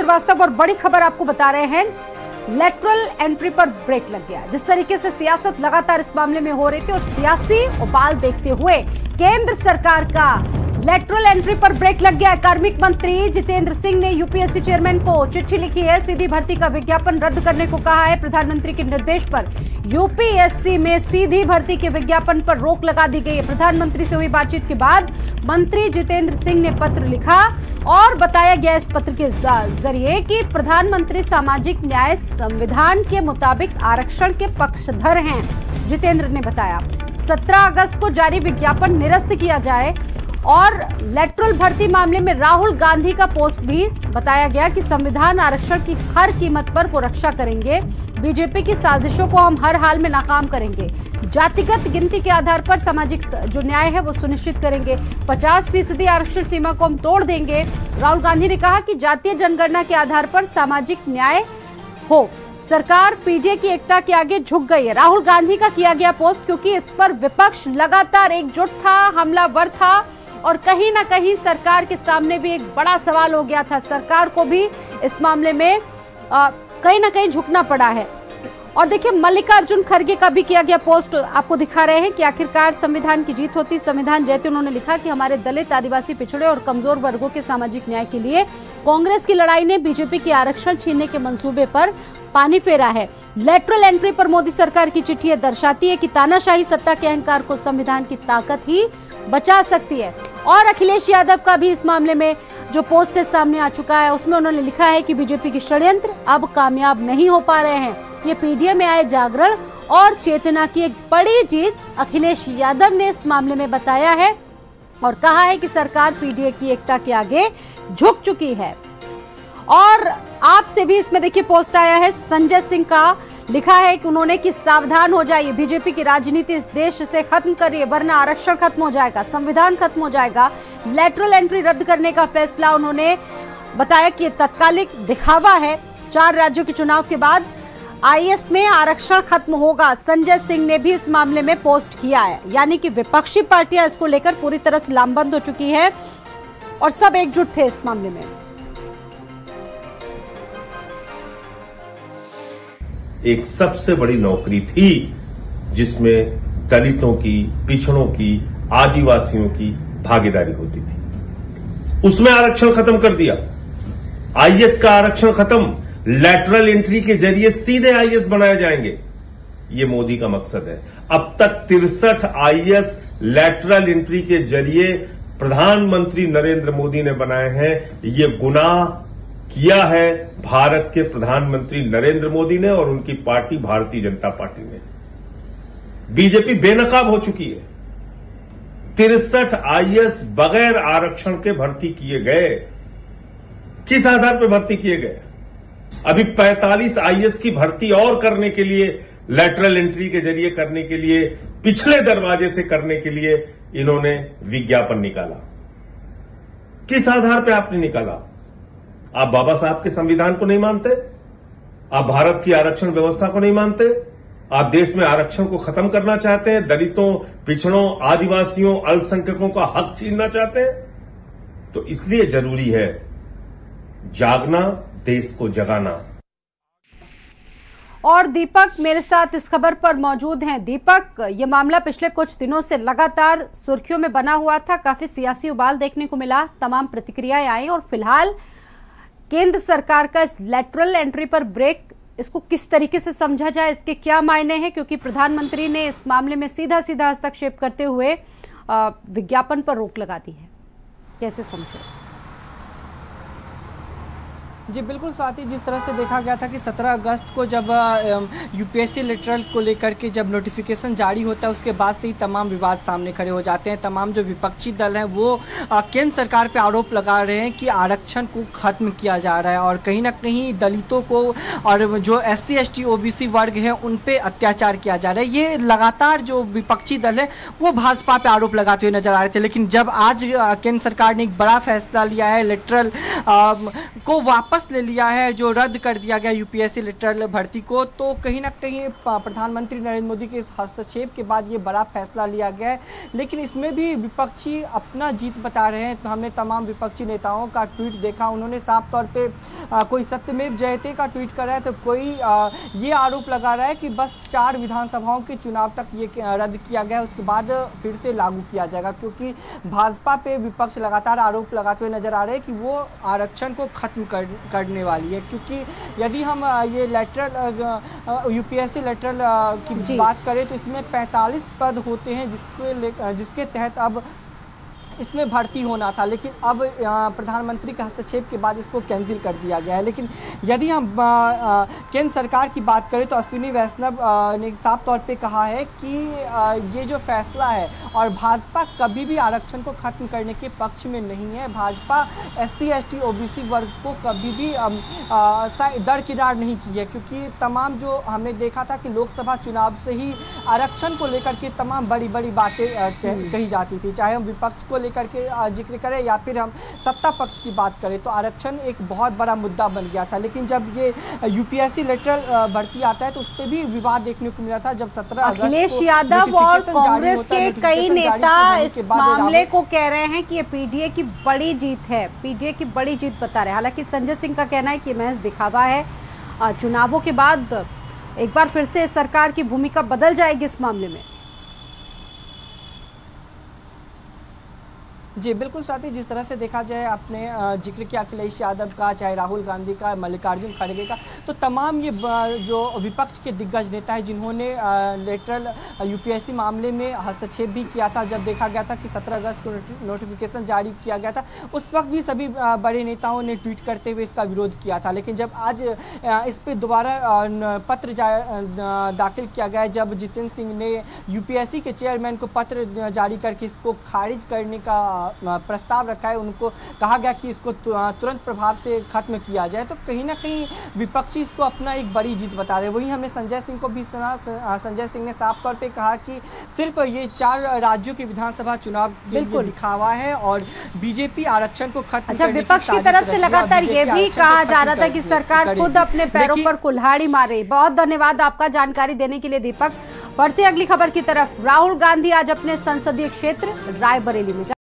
श्रीवास्तव और बड़ी खबर आपको बता रहे हैं, लेटरल एंट्री पर ब्रेक लग गया। जिस तरीके से सियासत लगातार इस मामले में हो रही थी और सियासी उबाल देखते हुए केंद्र सरकार का लेटरल एंट्री पर ब्रेक लग गया है। कार्मिक मंत्री जितेंद्र सिंह ने यूपीएससी चेयरमैन को चिट्ठी लिखी है। सीधी भर्ती का विज्ञापन रद्द करने को कहा है। प्रधानमंत्री के निर्देश पर यूपीएससी में सीधी भर्ती के विज्ञापन पर रोक लगा दी गई है। प्रधानमंत्री से हुई बातचीत के बाद मंत्री जितेंद्र सिंह ने पत्र लिखा और बताया गया इस पत्र के जरिए कि प्रधानमंत्री सामाजिक न्याय संविधान के मुताबिक आरक्षण के पक्षधर हैं। जितेंद्र ने बताया 17 अगस्त को जारी विज्ञापन निरस्त किया जाए और लेटरल भर्ती मामले में राहुल गांधी का पोस्ट भी बताया गया कि संविधान आरक्षण की हर कीमत पर वो रक्षा करेंगे। बीजेपी की साजिशों को हम हर हाल में नाकाम करेंगे। जातिगत गिनती के आधार पर सामाजिक जो न्याय है वो सुनिश्चित करेंगे। 50% आरक्षण सीमा को हम तोड़ देंगे। राहुल गांधी ने कहा कि जातीय जनगणना के आधार पर सामाजिक न्याय हो। सरकार पीडीए की एकता के आगे झुक गई है। राहुल गांधी का किया गया पोस्ट, क्योंकि इस पर विपक्ष लगातार एकजुट था, हमलावर था और कहीं ना कहीं सरकार के सामने भी एक बड़ा सवाल हो गया था। सरकार को भी इस मामले में कहीं ना कहीं झुकना पड़ा है। और देखिए, मल्लिकार्जुन खड़गे का भी किया गया पोस्ट आपको दिखा रहे हैं कि आखिरकार संविधान की जीत होती, संविधान जयते। उन्होंने लिखा कि हमारे दलित, आदिवासी, पिछड़े और कमजोर वर्गों के सामाजिक न्याय के लिए कांग्रेस की लड़ाई ने बीजेपी के आरक्षण छीनने के मंसूबे पर पानी फेरा है। लेटरल एंट्री पर मोदी सरकार की चिट्ठी दर्शाती है कि तानाशाही सत्ता के अहंकार को संविधान की ताकत ही बचा सकती है। और अखिलेश यादव का भी इस मामले में जो पोस्ट है सामने आ चुका है, उसमें उन्होंने लिखा है कि बीजेपी के षड्यंत्र अब कामयाब नहीं हो पा रहे हैं। ये पीडीए में आए जागरण और चेतना की एक बड़ी जीत अखिलेश यादव ने इस मामले में बताया है और कहा है कि सरकार पीडीए की एकता के आगे झुक चुकी है। और आपसे भी इसमें देखिए पोस्ट आया है संजय सिंह का, लिखा है कि उन्होंने कि सावधान हो जाइए, बीजेपी की राजनीति इस देश से खत्म करिए वरना आरक्षण खत्म हो जाएगा, संविधान खत्म हो जाएगा। लेटरल एंट्री रद्द करने का फैसला उन्होंने बताया कि तत्कालिक दिखावा है। 4 राज्यों के चुनाव के बाद आईएएस में आरक्षण खत्म होगा। संजय सिंह ने भी इस मामले में पोस्ट किया है, यानी कि विपक्षी पार्टियां इसको लेकर पूरी तरह से लामबंद हो चुकी है और सब एकजुट थे इस मामले में। एक सबसे बड़ी नौकरी थी जिसमें दलितों की, पिछड़ों की, आदिवासियों की भागीदारी होती थी, उसमें आरक्षण खत्म कर दिया। आईएएस का आरक्षण खत्म, लेटरल एंट्री के जरिए सीधे आईएएस बनाए जाएंगे, ये मोदी का मकसद है। अब तक 63 आईएएस लेटरल एंट्री के जरिए प्रधानमंत्री नरेंद्र मोदी ने बनाए हैं। ये गुनाह किया है भारत के प्रधानमंत्री नरेंद्र मोदी ने और उनकी पार्टी भारतीय जनता पार्टी ने। बीजेपी बेनकाब हो चुकी है। 63 आईएएस बगैर आरक्षण के भर्ती किए गए। किस आधार पर भर्ती किए गए? अभी 45 आईएएस की भर्ती और करने के लिए, लेटरल एंट्री के जरिए करने के लिए, पिछले दरवाजे से करने के लिए इन्होंने विज्ञापन निकाला। किस आधार पर आपने निकाला? आप बाबा साहब के संविधान को नहीं मानते? आप भारत की आरक्षण व्यवस्था को नहीं मानते? आप देश में आरक्षण को खत्म करना चाहते हैं? दलितों, पिछड़ों, आदिवासियों, अल्पसंख्यकों का हक छीनना चाहते हैं? तो इसलिए जरूरी है जागना, देश को जगाना। और दीपक मेरे साथ इस खबर पर मौजूद हैं। दीपक, ये मामला पिछले कुछ दिनों से लगातार सुर्खियों में बना हुआ था, काफी सियासी उबाल देखने को मिला, तमाम प्रतिक्रियाएं आई और फिलहाल केंद्र सरकार का इस लेटरल एंट्री पर ब्रेक, इसको किस तरीके से समझा जाए, इसके क्या मायने हैं? क्योंकि प्रधानमंत्री ने इस मामले में सीधा सीधा हस्तक्षेप करते हुए विज्ञापन पर रोक लगा दी है, कैसे समझे? जी बिल्कुल स्वाति, जिस तरह से देखा गया था कि 17 अगस्त को जब यूपीएससी लेटरल को लेकर के जब नोटिफिकेशन जारी होता है, उसके बाद से ही तमाम विवाद सामने खड़े हो जाते हैं। तमाम जो विपक्षी दल हैं वो केंद्र सरकार पे आरोप लगा रहे हैं कि आरक्षण को ख़त्म किया जा रहा है और कहीं ना कहीं दलितों को और जो SC ST OBC वर्ग हैं उन पे अत्याचार किया जा रहा है। ये लगातार जो विपक्षी दल है वो भाजपा पे आरोप लगाते हुए नजर आ रहे थे, लेकिन जब आज केंद्र सरकार ने एक बड़ा फैसला लिया है, लेटरल को वापस वापस ले लिया है, जो रद्द कर दिया गया यूपीएससी लिटरल भर्ती को। तो कहीं ना कहीं प्रधानमंत्री नरेंद्र मोदी के हस्तक्षेप के बाद ये बड़ा फैसला लिया गया है, लेकिन इसमें भी विपक्षी अपना जीत बता रहे हैं। तो हमने तमाम विपक्षी नेताओं का ट्वीट देखा, उन्होंने साफ तौर पे कोई सत्यमेव जयते का ट्वीट कर रहा है, तो कोई ये आरोप लगा रहा है कि बस 4 विधानसभाओं के चुनाव तक ये रद्द किया गया, उसके बाद फिर से लागू किया जाएगा। क्योंकि भाजपा पे विपक्ष लगातार आरोप लगाते हुए नजर आ रहे हैं कि वो आरक्षण को खत्म करने वाली है। क्योंकि यदि हम ये लेटरल यूपीएससी लेटरल की बात करें तो इसमें 45 पद होते हैं जिसके तहत अब इसमें भर्ती होना था, लेकिन अब प्रधानमंत्री के हस्तक्षेप के बाद इसको कैंसिल कर दिया गया है। लेकिन यदि हम केंद्र सरकार की बात करें तो अश्विनी वैष्णव ने साफ तौर पे कहा है कि ये जो फैसला है, और भाजपा कभी भी आरक्षण को खत्म करने के पक्ष में नहीं है। भाजपा SC ST OBC वर्ग को कभी भी दरकिनार नहीं की है, क्योंकि तमाम जो हमने देखा था कि लोकसभा चुनाव से ही आरक्षण को लेकर के तमाम बड़ी बड़ी बातें कही जाती थी, चाहे हम विपक्ष को लेकर के जिक्र करें या फिर हम सत्ता पक्ष की बात करें, तो आरक्षण एक बहुत बड़ा मुद्दा बन गया था। लेकिन जब ये यूपीएससी लेटरल भर्ती आता है तो उस पर भी विवाद देखने को मिला था। जब 17 अगस्त अखिलेश यादव और कांग्रेस के कई नेता इस मामले को कह रहे हैं कि ये पीडीए की बड़ी जीत है, पीडीए की बड़ी जीत बता रहे हैं। हालांकि संजय सिंह का कहना है कि महज दिखावा है, चुनावों के बाद एक बार फिर से सरकार की भूमिका बदल जाएगी इस मामले में। जी बिल्कुल साथी, जिस तरह से देखा जाए, आपने जिक्र किया अखिलेश यादव का, चाहे राहुल गांधी का, मल्लिकार्जुन खड़गे का, तो तमाम ये जो विपक्ष के दिग्गज नेता हैं जिन्होंने लेटरल यूपीएससी मामले में हस्तक्षेप भी किया था। जब देखा गया था कि 17 अगस्त को नोटिफिकेशन जारी किया गया था, उस वक्त भी सभी बड़े नेताओं ने ट्वीट करते हुए इसका विरोध किया था। लेकिन जब आज इस पर दोबारा पत्र दाखिल किया गया, जब जितेंद्र सिंह ने यूपीएससी के चेयरमैन को पत्र जारी करके इसको खारिज करने का प्रस्ताव रखा है, उनको कहा गया कि इसको तुरंत प्रभाव से खत्म किया जाए, तो कहीं ना कहीं विपक्षी इसको अपना एक बड़ी जीत बता रहे हैं। वहीं हमने संजय सिंह को भी सुना, संजय सिंह ने साफ तौर पे कहा कि सिर्फ ये 4 राज्यों के विधानसभा चुनाव के लिए दिखावा है और बीजेपी आरक्षण को खत्म करने की विपक्ष की तरफ से लगातार ये भी कहा जा रहा था कि सरकार खुद अपने पैरों पर कुल्हाड़ी मार रही। बहुत धन्यवाद आपका जानकारी देने के लिए दीपक। बढ़ते अगली खबर की तरफ। राहुल गांधी आज अपने संसदीय क्षेत्र रायबरेली में